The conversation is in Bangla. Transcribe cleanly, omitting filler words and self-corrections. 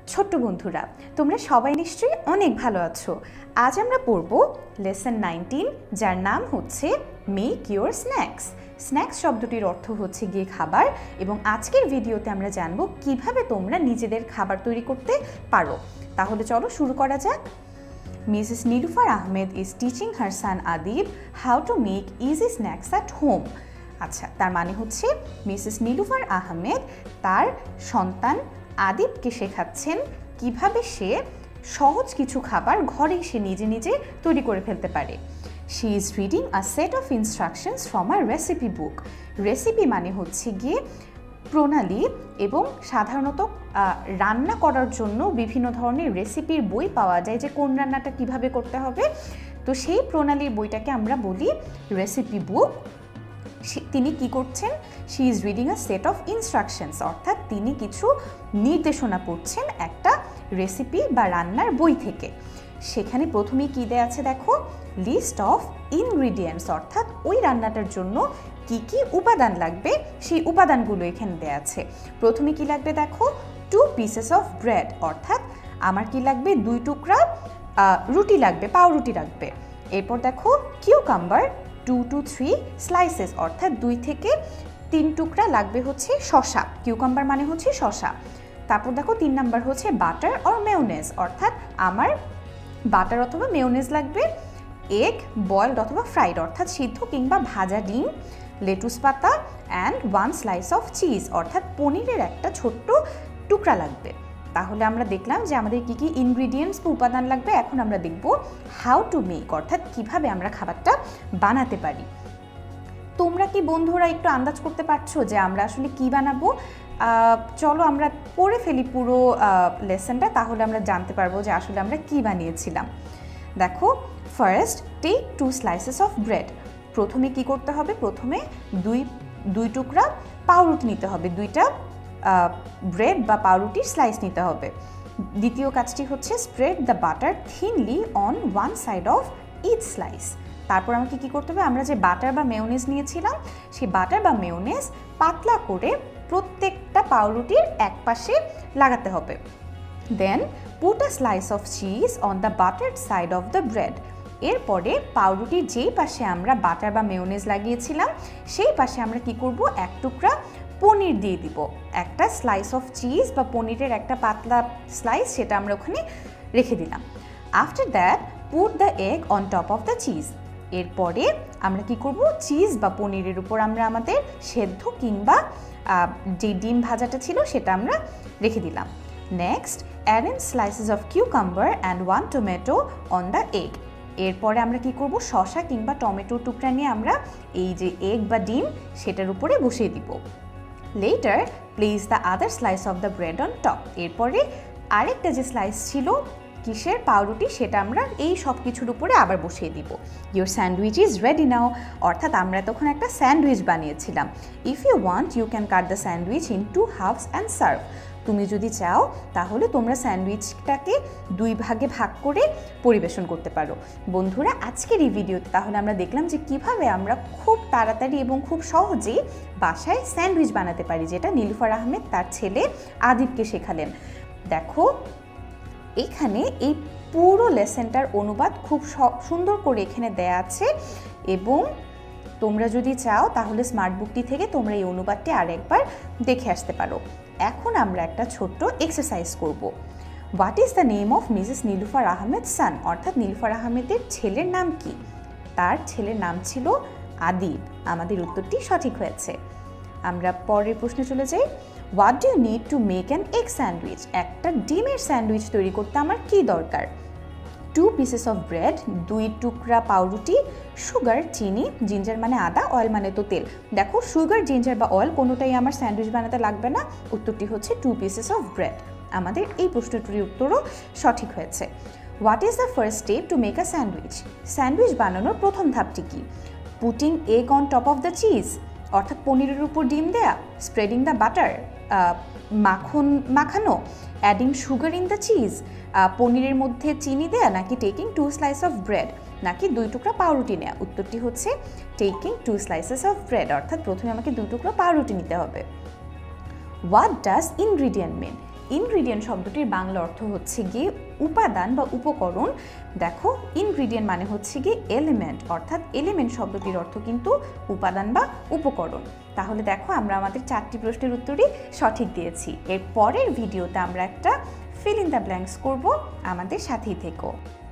ছোট্ট বন্ধুরা, তোমরা সবাই নিশ্চয়ই অনেক ভালো আছো। আজ আমরা পড়ব লেসন 19, যার নাম হচ্ছে মেক ইউর স্ন্যাক্স। স্ন্যাক্স শব্দটির অর্থ হচ্ছে গিয়ে খাবার, এবং আজকের ভিডিওতে আমরা জানব কিভাবে তোমরা নিজেদের খাবার তৈরি করতে পারো। তাহলে চলো শুরু করা যাক। Mrs. Nilufar Ahmed is teaching her son Adib how to make easy snacks at home. আচ্ছা, তার মানে হচ্ছে মিসেস নীলুফার আহমেদ তার সন্তান আদিবকে শেখাচ্ছেন কিভাবে সে সহজ কিছু খাবার ঘরে সে নিজে নিজে তৈরি করে ফেলতে পারে। She is reading a set of instructions from a recipe book. Recipe মানে হচ্ছে গিয়ে প্রণালী, এবং সাধারণত রান্না করার জন্য বিভিন্ন ধরনের রেসিপির বই পাওয়া যায় যে কোন রান্নাটা কিভাবে করতে হবে। তো সেই প্রণালীর বইটাকে আমরা বলি রেসিপি বুক। তিনি কি করছেন? She is reading a set of instructions, অর্থাৎ তিনি কিছু নির্দেশনা পড়ছেন একটা রেসিপি বা রান্নার বই থেকে। সেখানে প্রথমেই কী দেওয়া আছে দেখো, লিস্ট অফ ইনগ্রিডিয়েন্টস, অর্থাৎ ওই রান্নাটার জন্য কি কি উপাদান লাগবে সেই উপাদানগুলো এখানে দেওয়া আছে। প্রথমে কি লাগবে দেখো, 2 pieces অফ ব্রেড, অর্থাৎ আমার কি লাগবে 2 টুকরা রুটি লাগবে, পাউরুটি লাগবে। এরপর দেখো কিউকাম্বার 2 to 3 স্লাইসেস, অর্থাৎ 2 থেকে 3 টুকরা লাগবে হচ্ছে শসা। কিউকাম্বার মানে হচ্ছে শসা। তারপর দেখো 3 নাম্বার হচ্ছে বাটার অর মেয়োনেজ, অর্থাৎ আমার বাটার অথবা মেয়োনেজ লাগবে। এগ বয়েলড অথবা ফ্রাইড, অর্থাৎ সিদ্ধ কিংবা ভাজা ডিম। লেটুস পাতা অ্যান্ড 1 স্লাইস অফ চিজ, অর্থাৎ পনিরের একটা ছোট্ট টুকরা লাগবে। তাহলে আমরা দেখলাম যে আমাদের কি কি ইনগ্রিডিয়েন্টস বা উপাদান লাগবে। এখন আমরা দেখব হাউ টু মেক, অর্থাৎ কিভাবে আমরা খাবারটা বানাতে পারি। তোমরা কি বন্ধুরা একটু আন্দাজ করতে পারছো যে আমরা আসলে কি বানাবো? চলো আমরা পড়ে ফেলি পুরো লেসনটা, তাহলে আমরা জানতে পারবো যে আসলে আমরা কি বানিয়েছিলাম। দেখো, first take 2 slices of bread. প্রথমে কি করতে হবে? প্রথমে দুই টুকরা পাউরুটি নিতে হবে, 2টা ব্রেড বা পাউরুটির স্লাইস নিতে হবে। দ্বিতীয় কাজটি হচ্ছে spread the butter thinly on 1 side of each slice. তারপর আমাকে কি করতে হবে? আমরা যে বাটার বা মেয়োনেজ নিয়েছিলাম সেই বাটার বা মেয়োনেজ পাতলা করে প্রত্যেকটা পাউরুটির এক পাশে লাগাতে হবে। Then put a slice of cheese on the buttered side of the bread. এরপরে পাউরুটির যেই পাশে আমরা বাটার বা মেয়োনেজ লাগিয়েছিলাম সেই পাশে আমরা কি করব? 1 টুকরা পনির দিয়ে দিব। একটা স্লাইস অফ চিজ বা পনিরের একটা পাতলা স্লাইস, সেটা আমরা ওখানে রেখে দিলাম। After that put the egg on top of the cheese. এরপরে আমরা কি করব? চিজ বা পনিরের উপর আমরা আমাদের সেদ্ধ কিংবা যে ডিম ভাজাটা ছিল সেটা আমরা রেখে দিলাম। Next arrange slices of cucumber and 1 tomato on the egg. এরপরে আমরা কি করব? শসা কিংবা টমেটোর টুকরা নিয়ে আমরা এই যে এগ বা ডিম সেটার উপরে বসিয়ে দিব। Later place the other slice of the bread on top. এরপরে আরেকটা যে স্লাইস ছিল কিসের? পাউরুটি, সেটা আমরা এই সব কিছুর উপরে আবার বসিয়ে দিব। Your sandwich is ready now, অর্থাৎ আমরা তখন একটা স্যান্ডউইচ বানিয়েছিলাম। If you want you can cut the sandwich in 2 halves and serve. তুমি যদি চাও তাহলে তোমরা স্যান্ডউইচটাকে 2 ভাগে ভাগ করে পরিবেশন করতে পারো। বন্ধুরা, আজকের এই ভিডিওতে তাহলে আমরা দেখলাম যে কিভাবে আমরা খুব তাড়াতাড়ি এবং খুব সহজেই বাসায় স্যান্ডউইচ বানাতে পারি, যেটা নীলুফার আহমেদ তার ছেলে আদিবকে শেখালেন। দেখো, এখানে এই পুরো লেসনটার অনুবাদ খুব সুন্দর করে এখানে দেয়া আছে, এবং তোমরা যদি চাও তাহলে স্মার্ট বুকটি থেকে তোমরা এই অনুবাদটি আরেকবার দেখে আসতে পারো। এখন আমরা একটা ছোট্ট এক্সারসাইজ করব। What is the name of Mrs Nilufar Ahmed son, অর্থাৎ নীলুফার আহমেদের ছেলের নাম কি? তার ছেলের নাম ছিল আদিব। আমাদের উত্তরটি সঠিক হয়েছে। আমরা পরের প্রশ্নে চলে যাই। What do you need to make an egg sandwich? একটা ডিমের স্যান্ডউইচ তৈরি করতে আমার কি দরকার? 2 pieces অফ ব্রেড, 2 টুকরা পাউরুটি, সুগার চিনি, জিঞ্জার মানে আদা, অয়েল মানে তো তেল। দেখো, সুগার, জিঞ্জার বা অয়েল কোনোটাই আমার স্যান্ডউইচ বানাতে লাগবে না। উত্তরটি হচ্ছে 2 pieces অফ ব্রেড। আমাদের এই প্রশ্নটির উত্তরও সঠিক হয়েছে। What is the first step to make a sandwich? Sandwich বানানোর প্রথম ধাপটি কি? Putting egg on top of the cheese, অর্থাৎ পনিরের উপর ডিম দেয়া। স্প্রেডিং দ্য বাটার, মাখন মাখানো। Adding sugar in the cheese, পনিরের মধ্যে চিনি দেয়া। নাকি টেকিং 2 স্লাইস অফ ব্রেড, নাকি 2 টুকরা পাউরুটি নেয়া? উত্তরটি হচ্ছে টেকিং 2 স্লাইসেস অফ ব্রেড, অর্থাৎ প্রথমে আমাকে 2 টুকরা পাউরুটি নিতে হবে। What does ingredient mean? Ingredient শব্দটির বাংলা অর্থ হচ্ছে গিয়ে উপাদান বা উপকরণ। দেখো, ইনগ্রিডিয়েন্ট মানে হচ্ছে গিয়ে এলিমেন্ট, অর্থাৎ এলিমেন্ট শব্দটির অর্থ কিন্তু উপাদান বা উপকরণ। তাহলে দেখো, আমরা আমাদের 4টি প্রশ্নের উত্তরই সঠিক দিয়েছি। এর পরের ভিডিওতে আমরা একটা ফিল ইন দ্য ব্ল্যাঙ্কস করব, আমাদের সাথেই থেকো।